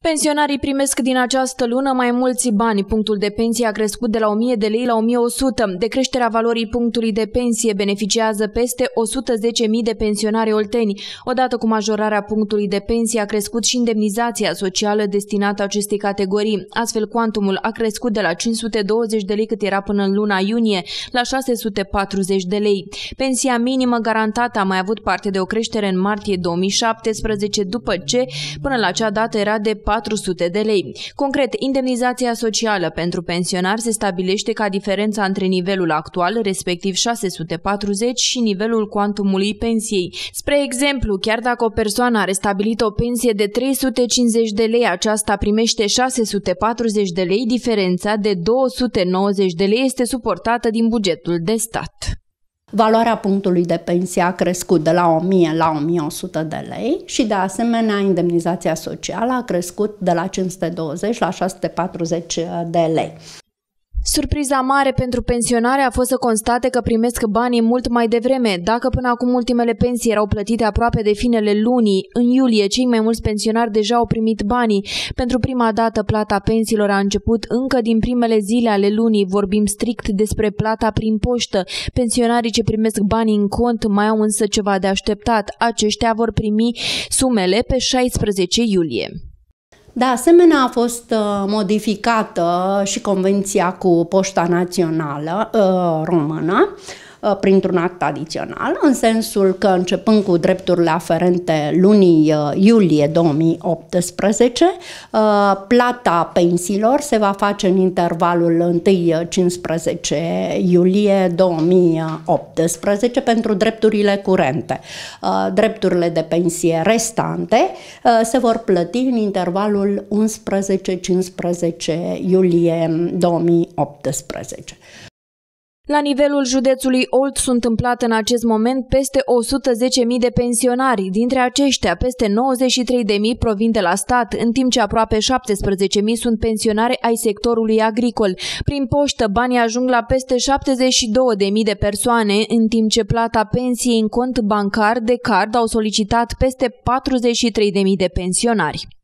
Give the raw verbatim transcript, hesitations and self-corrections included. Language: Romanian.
Pensionarii primesc din această lună mai mulți bani. Punctul de pensie a crescut de la o mie de lei la o mie o sută. De creșterea valorii punctului de pensie beneficiază peste o sută zece mii de pensionari olteni. Odată cu majorarea punctului de pensie a crescut și indemnizația socială destinată acestei categorii. Astfel, cuantumul a crescut de la cinci sute douăzeci de lei cât era până în luna iunie la șase sute patruzeci de lei. Pensia minimă garantată a mai avut parte de o creștere în martie două mii șaptesprezece, după ce până la acea dată era de patru sute de lei. Concret, indemnizația socială pentru pensionari se stabilește ca diferența între nivelul actual, respectiv șase sute patruzeci, și nivelul cuantumului pensiei. Spre exemplu, chiar dacă o persoană are stabilit o pensie de trei sute cincizeci de lei, aceasta primește șase sute patruzeci de lei, diferența de două sute nouăzeci de lei este suportată din bugetul de stat. Valoarea punctului de pensie a crescut de la o mie la o mie o sută de lei și, de asemenea, indemnizația socială a crescut de la cinci sute douăzeci la șase sute patruzeci de lei. Surpriza mare pentru pensionari a fost să constate că primesc banii mult mai devreme. Dacă până acum ultimele pensii erau plătite aproape de finele lunii, în iulie cei mai mulți pensionari deja au primit banii. Pentru prima dată plata pensiilor a început încă din primele zile ale lunii. Vorbim strict despre plata prin poștă. Pensionarii ce primesc banii în cont mai au însă ceva de așteptat. Aceștia vor primi sumele pe șaisprezece iulie. De asemenea, a fost modificată și convenția cu Poșta Națională Română printr-un act adițional, în sensul că, începând cu drepturile aferente lunii iulie două mii optsprezece, plata pensiilor se va face în intervalul întâi cincisprezece iulie două mii optsprezece pentru drepturile curente. Drepturile de pensie restante se vor plăti în intervalul unsprezece cincisprezece iulie două mii optsprezece. La nivelul județului Olt sunt întâmplate în acest moment peste o sută zece mii de pensionari. Dintre aceștia, peste nouăzeci și trei de mii provin de la stat, în timp ce aproape șaptesprezece mii sunt pensionari ai sectorului agricol. Prin poștă, banii ajung la peste șaptezeci și două de mii de persoane, în timp ce plata pensiei în cont bancar de card au solicitat peste patruzeci și trei de mii de pensionari.